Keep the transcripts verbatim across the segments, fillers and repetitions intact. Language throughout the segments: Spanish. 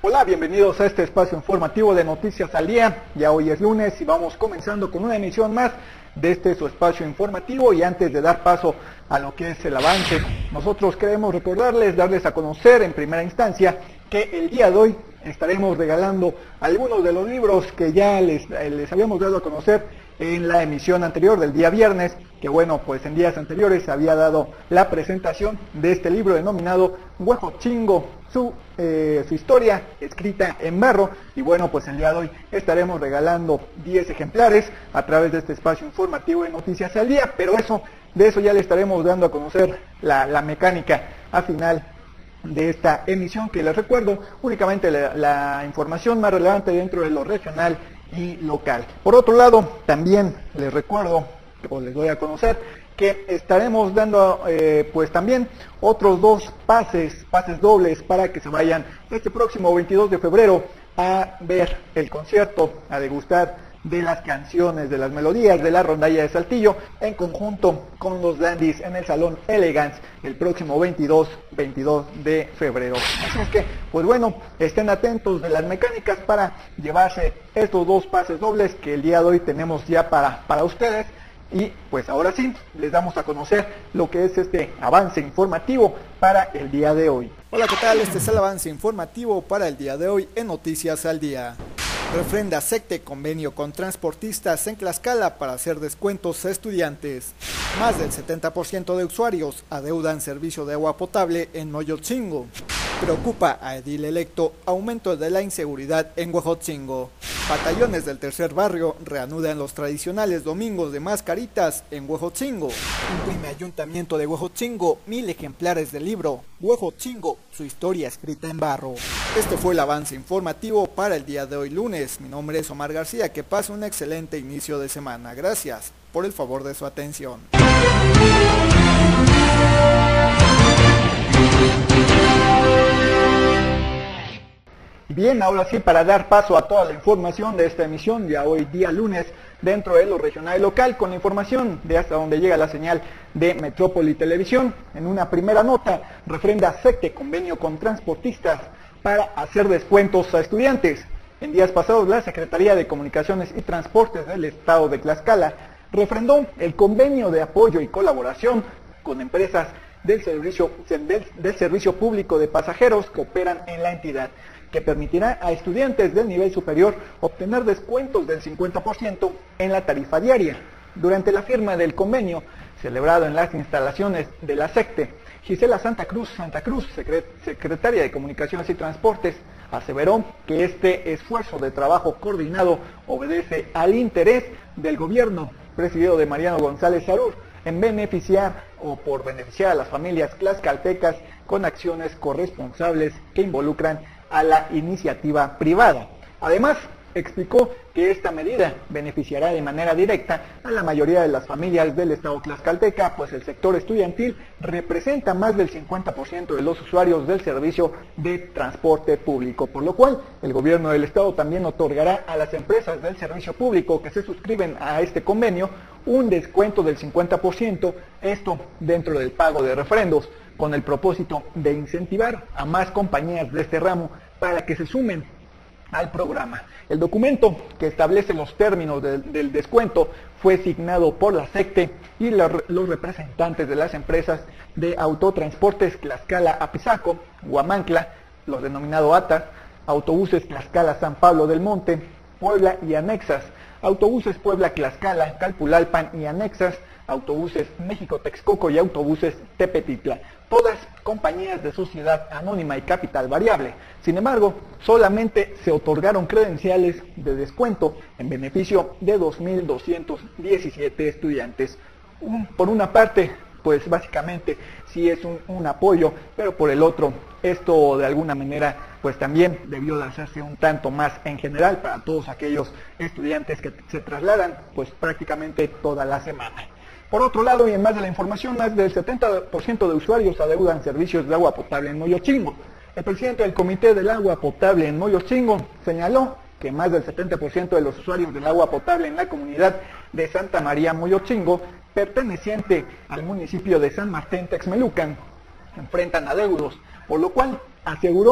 Hola, bienvenidos a este espacio informativo de Noticias al Día. Ya hoy es lunes y vamos comenzando con una emisión más de este su espacio informativo. Y antes de dar paso a lo que es el avance, nosotros queremos recordarles, darles a conocer en primera instancia que el día de hoy estaremos regalando algunos de los libros que ya les, les habíamos dado a conocer en la emisión anterior del día viernes, que bueno, pues en días anteriores se había dado la presentación de este libro denominado Huejotzingo, su, eh, su historia escrita en barro. Y bueno, pues el día de hoy estaremos regalando diez ejemplares a través de este espacio informativo de Noticias al Día, pero eso, de eso ya le estaremos dando a conocer la, la mecánica a final de esta emisión, que les recuerdo únicamente la, la información más relevante dentro de lo regional y local. Por otro lado, también les recuerdo, o les doy a conocer, que estaremos dando eh, pues también otros dos pases, pases dobles para que se vayan este próximo veintidós de febrero a ver el concierto, a degustar de las canciones, de las melodías de la rondalla de Saltillo, en conjunto con los Dandies en el Salón Elegance el próximo veintidós de febrero. Así es que, pues bueno, estén atentos de las mecánicas para llevarse estos dos pases dobles que el día de hoy tenemos ya para, para ustedes. Y pues ahora sí, les damos a conocer lo que es este avance informativo para el día de hoy. Hola, ¿qué tal? Este es el avance informativo para el día de hoy en Noticias al Día. Refrenda SECTE convenio con transportistas en Tlaxcala para hacer descuentos a estudiantes. Más del setenta por ciento de usuarios adeudan servicio de agua potable en Moyotzingo. Preocupa a edil electo aumento de la inseguridad en Huejotzingo. Batallones del tercer barrio reanudan los tradicionales domingos de mascaritas en Huejotzingo. Imprime Ayuntamiento de Huejotzingo mil ejemplares del libro Huejotzingo, su historia escrita en barro. Este fue el avance informativo para el día de hoy lunes. Mi nombre es Omar García, que pase un excelente inicio de semana. Gracias por el favor de su atención. Bien, ahora sí, para dar paso a toda la información de esta emisión, ya hoy día lunes, dentro de lo regional y local, con la información de hasta donde llega la señal de Metrópoli Televisión. En una primera nota, refrenda SECTE convenio con transportistas para hacer descuentos a estudiantes. En días pasados, la Secretaría de Comunicaciones y Transportes del Estado de Tlaxcala refrendó el convenio de apoyo y colaboración con empresas del servicio, del, del servicio público de pasajeros que operan en la entidad, que permitirá a estudiantes del nivel superior obtener descuentos del cincuenta por ciento en la tarifa diaria. Durante la firma del convenio, celebrado en las instalaciones de la SECTE, Gisela Santa Cruz Santa Cruz, secretaria de Comunicaciones y Transportes, aseveró que este esfuerzo de trabajo coordinado obedece al interés del gobierno, presidido de Mariano González Sarur, en beneficiar o por beneficiar a las familias tlaxcaltecas con acciones corresponsables que involucran a la iniciativa privada. Además, explicó que esta medida beneficiará de manera directa a la mayoría de las familias del estado tlaxcalteca, pues el sector estudiantil representa más del cincuenta por ciento de los usuarios del servicio de transporte público, por lo cual el gobierno del estado también otorgará a las empresas del servicio público que se suscriben a este convenio un descuento del cincuenta por ciento, esto dentro del pago de refrendos, con el propósito de incentivar a más compañías de este ramo para que se sumen al programa. El documento que establece los términos de, del descuento fue signado por la SECTE y la, los representantes de las empresas de autotransportes Tlaxcala Apizaco, Huamancla, los denominados A T A S, autobuses Tlaxcala San Pablo del Monte, Puebla y anexas, autobuses Puebla Tlaxcala, Calpulalpan y anexas, autobuses México Texcoco y autobuses Tepetitla, todas compañías de sociedad anónima y capital variable. Sin embargo, solamente se otorgaron credenciales de descuento en beneficio de dos mil doscientos diecisiete estudiantes. Un, por una parte, pues básicamente sí es un, un apoyo, pero por el otro, esto de alguna manera pues también debió de hacerse un tanto más en general para todos aquellos estudiantes que se trasladan pues prácticamente toda la semana. Por otro lado, y en más de la información, más del setenta por ciento de usuarios adeudan servicios de agua potable en Moyotzingo. El presidente del Comité del Agua Potable en Moyotzingo señaló que más del setenta por ciento de los usuarios del agua potable en la comunidad de Santa María Moyotzingo, perteneciente al municipio de San Martín Texmelucan, enfrentan adeudos, por lo cual aseguró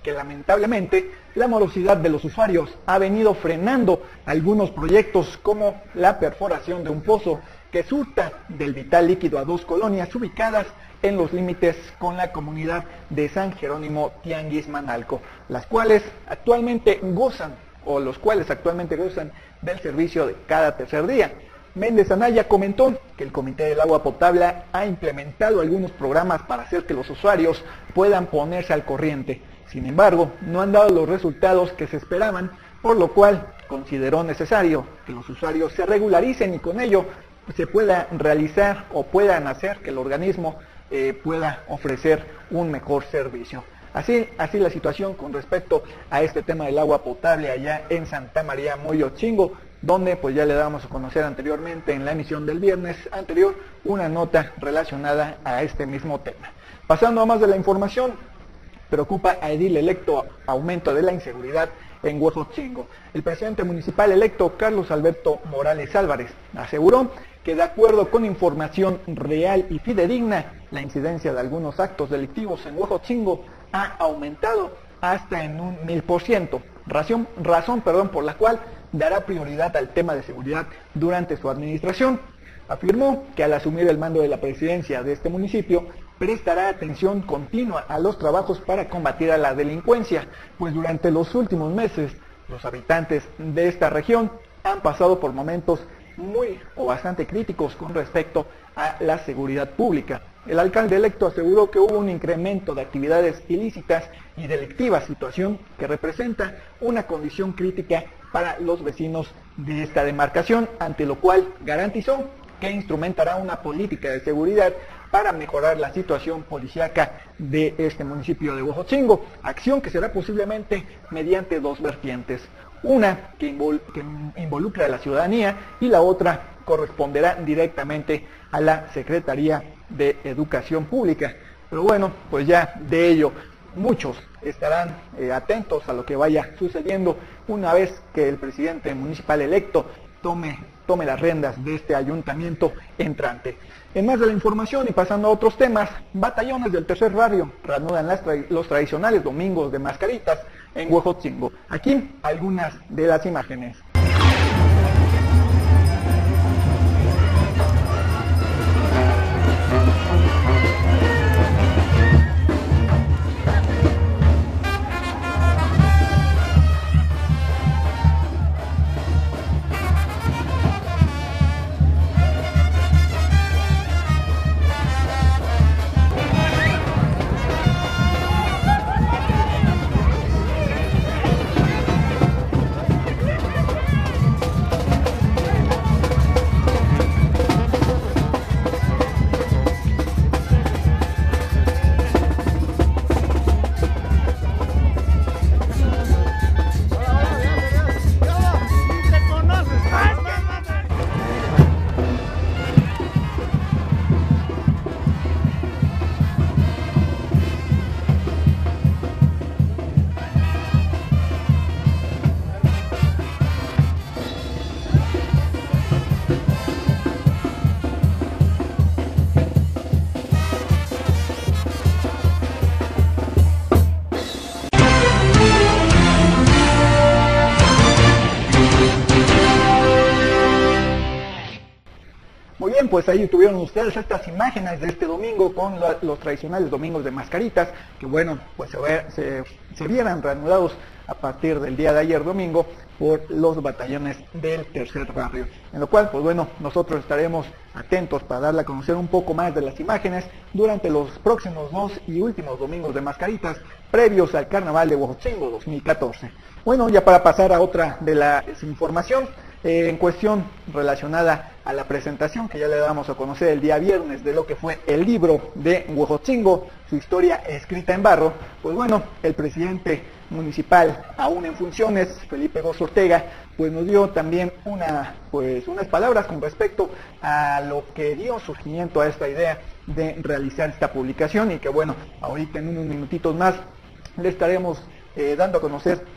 que lamentablemente la morosidad de los usuarios ha venido frenando algunos proyectos como la perforación de un pozo que surta del vital líquido a dos colonias ubicadas en los límites con la comunidad de San Jerónimo Tianguismanalco, las cuales actualmente gozan o los cuales actualmente gozan del servicio de cada tercer día. Méndez Anaya comentó que el Comité del Agua Potable ha implementado algunos programas para hacer que los usuarios puedan ponerse al corriente. Sin embargo, no han dado los resultados que se esperaban, por lo cual consideró necesario que los usuarios se regularicen y con ello se pueda realizar o puedan hacer que el organismo eh, pueda ofrecer un mejor servicio. Así, así la situación con respecto a este tema del agua potable allá en Santa María Moyochingo, donde pues ya le damos a conocer anteriormente en la emisión del viernes anterior una nota relacionada a este mismo tema. Pasando a más de la información, preocupa a edil electo aumento de la inseguridad en Huejotzingo. El presidente municipal electo, Carlos Alberto Morales Álvarez, aseguró que de acuerdo con información real y fidedigna, la incidencia de algunos actos delictivos en Huejotzingo ha aumentado hasta en un mil por ciento, razón, razón perdón, por la cual dará prioridad al tema de seguridad durante su administración. Afirmó que al asumir el mando de la presidencia de este municipio, prestará atención continua a los trabajos para combatir a la delincuencia, pues durante los últimos meses los habitantes de esta región han pasado por momentos muy o bastante críticos con respecto a la seguridad pública. El alcalde electo aseguró que hubo un incremento de actividades ilícitas y delictivas, situación que representa una condición crítica para los vecinos de esta demarcación, ante lo cual garantizó que instrumentará una política de seguridad para mejorar la situación policíaca de este municipio de Huejotzingo, acción que será posiblemente mediante dos vertientes, una que, invol que involucra a la ciudadanía y la otra corresponderá directamente a la Secretaría de Educación Pública. Pero bueno, pues ya de ello muchos estarán eh, atentos a lo que vaya sucediendo una vez que el presidente municipal electo tome, tome las riendas de este ayuntamiento entrante. En más de la información y pasando a otros temas, batallones del tercer barrio reanudan las tra los tradicionales domingos de mascaritas en Huejotzingo. Aquí algunas de las imágenes. Muy bien, pues ahí tuvieron ustedes estas imágenes de este domingo con la, los tradicionales domingos de mascaritas, que bueno, pues se, ve, se, se vieran reanudados a partir del día de ayer domingo por los batallones del tercer barrio. En lo cual, pues bueno, nosotros estaremos atentos para darle a conocer un poco más de las imágenes durante los próximos dos y últimos domingos de mascaritas previos al Carnaval de Huejotzingo dos mil catorce. Bueno, ya para pasar a otra de la información, eh, en cuestión relacionada a la presentación que ya le damos a conocer el día viernes de lo que fue el libro de Huejotzingo, su historia escrita en barro, pues bueno, el presidente municipal aún en funciones, Felipe Gómez Ortega, pues nos dio también una, pues, unas palabras con respecto a lo que dio surgimiento a esta idea de realizar esta publicación y que bueno, ahorita en unos minutitos más le estaremos eh, dando a conocer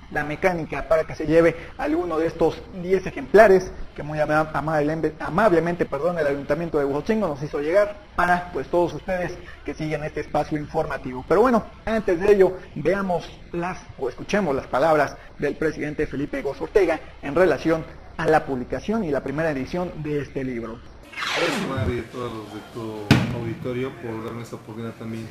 la mecánica para que se lleve alguno de estos diez ejemplares que muy amablemente, amablemente perdón, el Ayuntamiento de Huejotzingo nos hizo llegar para pues todos ustedes que siguen este espacio informativo. Pero bueno, antes de ello, veamos las o escuchemos las palabras del presidente Felipe Gómez Ortega en relación a la publicación y la primera edición de este libro. Gracias a todos los de tu auditorio por darme esta oportunidad también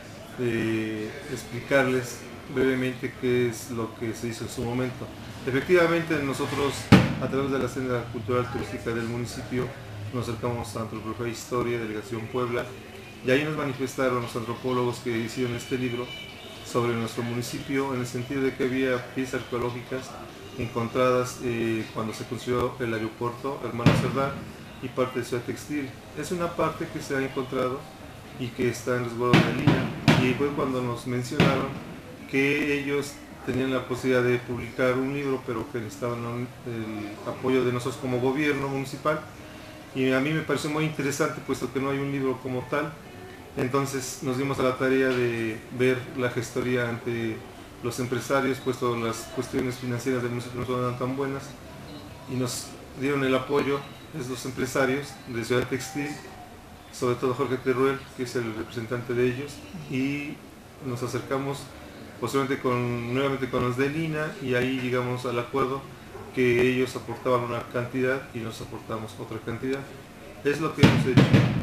de explicarles brevemente qué es lo que se hizo en su momento. Efectivamente, nosotros a través de la Senda Cultural Turística del municipio nos acercamos a Antropología e Historia, Delegación Puebla, y ahí nos manifestaron los antropólogos que hicieron este libro sobre nuestro municipio, en el sentido de que había piezas arqueológicas encontradas eh, cuando se construyó el aeropuerto Hermano Cerdán y parte de Ciudad Textil. Es una parte que se ha encontrado y que está en resguardo de línea, y fue cuando nos mencionaron que ellos tenían la posibilidad de publicar un libro, pero que necesitaban el apoyo de nosotros como gobierno municipal, y a mí me pareció muy interesante puesto que no hay un libro como tal. Entonces nos dimos a la tarea de ver la gestoría ante los empresarios, puesto las cuestiones financieras del municipio no son tan buenas, y nos dieron el apoyo estos empresarios de Ciudad Textil, sobre todo Jorge Teruel, que es el representante de ellos, y nos acercamos posiblemente con, nuevamente con los de Lina, y ahí llegamos al acuerdo que ellos aportaban una cantidad y nos aportamos otra cantidad. Es lo que hemos hecho.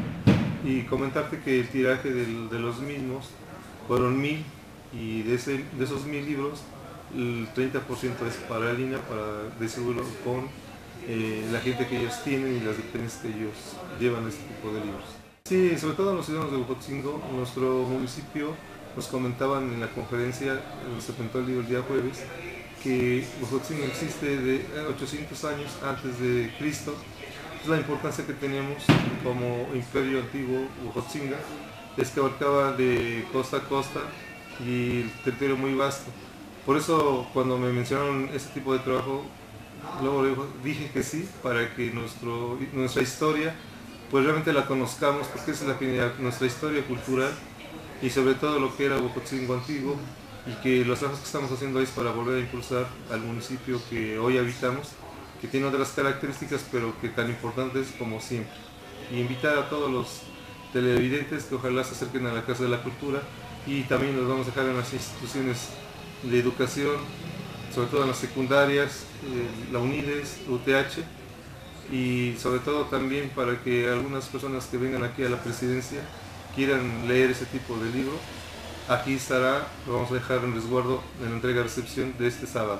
Y comentarte que el tiraje de, de los mismos fueron mil, y de, ese, de esos mil libros el treinta por ciento es para Lina, para distribuirlo con eh, la gente que ellos tienen y las dependencias que ellos llevan este tipo de libros. Sí, sobre todo los ciudadanos de Huejotzingo, nuestro municipio, nos comentaban en la conferencia donde se presentó el libro el día jueves, que Huejotzingo existe de ochocientos años antes de Cristo. Es la importancia que tenemos como imperio antiguo Huejotzinga, es que abarcaba de costa a costa y el territorio muy vasto. Por eso cuando me mencionaron ese tipo de trabajo, luego dije que sí, para que nuestro, nuestra historia pues realmente la conozcamos, porque esa es la finalidad, nuestra historia cultural y sobre todo lo que era Huejotzingo antiguo, y que los trabajos que estamos haciendo es para volver a impulsar al municipio que hoy habitamos, que tiene otras características pero que tan importantes como siempre. Y invitar a todos los televidentes que ojalá se acerquen a la Casa de la Cultura, y también los vamos a dejar en las instituciones de educación, sobre todo en las secundarias, eh, la UNIDES, U T H, y sobre todo también para que algunas personas que vengan aquí a la presidencia quieran leer ese tipo de libro. Aquí estará, lo vamos a dejar en resguardo en la entrega-recepción de este sábado.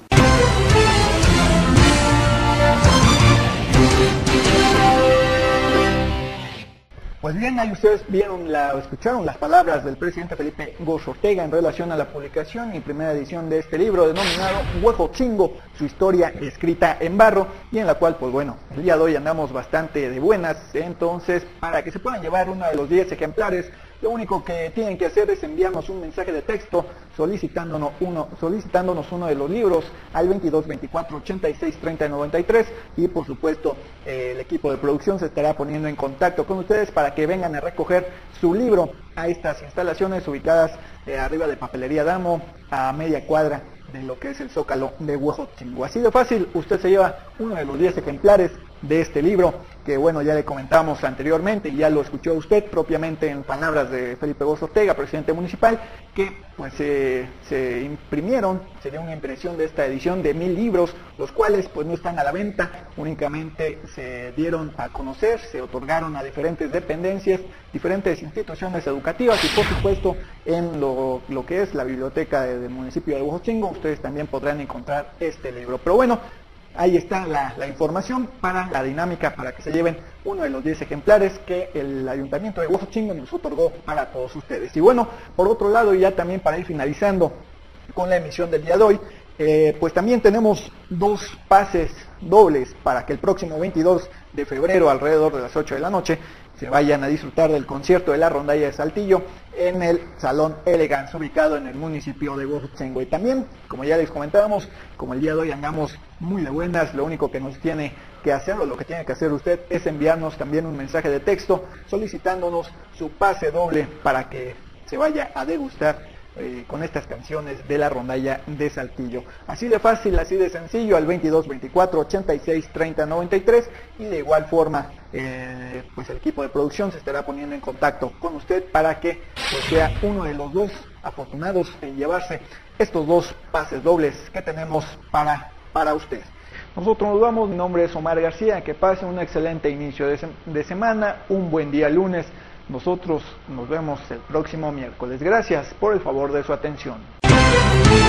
Pues bien, ahí ustedes vieron la, escucharon las palabras del presidente Felipe Gómez Ortega en relación a la publicación y primera edición de este libro denominado Huejotzingo, su historia escrita en barro, y en la cual, pues bueno, el día de hoy andamos bastante de buenas. Entonces, para que se puedan llevar uno de los diez ejemplares, lo único que tienen que hacer es enviarnos un mensaje de texto solicitándonos uno, solicitándonos uno de los libros al veintidós veinticuatro ochenta y seis treinta noventa y tres, y por supuesto eh, el equipo de producción se estará poniendo en contacto con ustedes para que vengan a recoger su libro a estas instalaciones ubicadas eh, arriba de Papelería Damo, a media cuadra de lo que es el Zócalo de Huejotzingo. Así de fácil, usted se lleva uno de los diez ejemplares de este libro, que bueno, ya le comentamos anteriormente y ya lo escuchó usted propiamente en palabras de Felipe Gómez Ortega, presidente municipal, que pues eh, se imprimieron, se dio una impresión de esta edición de mil libros, los cuales pues no están a la venta, únicamente se dieron a conocer, se otorgaron a diferentes dependencias, diferentes instituciones educativas, y por supuesto en lo, lo que es la biblioteca del municipio de Huejotzingo, ustedes también podrán encontrar este libro. Pero bueno, ahí está la, la información para la dinámica, para que se lleven uno de los diez ejemplares que el Ayuntamiento de Huejotzingo nos otorgó para todos ustedes. Y bueno, por otro lado, ya también para ir finalizando con la emisión del día de hoy, eh, pues también tenemos dos pases dobles para que el próximo veintidós de febrero, alrededor de las ocho de la noche, se vayan a disfrutar del concierto de la Rondalla de Saltillo en el Salón Elegance, ubicado en el municipio de Huejotzingo. Y también, como ya les comentábamos, como el día de hoy andamos muy de buenas, lo único que nos tiene que hacer, o lo que tiene que hacer usted, es enviarnos también un mensaje de texto solicitándonos su pase doble para que se vaya a degustar eh, con estas canciones de la rondalla de Saltillo. Así de fácil, así de sencillo, al veintidós veinticuatro ochenta y seis treinta noventa y tres, y de igual forma eh, pues el equipo de producción se estará poniendo en contacto con usted para que pues, sea uno de los dos afortunados en llevarse estos dos pases dobles que tenemos para, para usted. Nosotros nos vamos, mi nombre es Omar García, que pase un excelente inicio de, se de semana, un buen día lunes. Nosotros nos vemos el próximo miércoles. Gracias por el favor de su atención.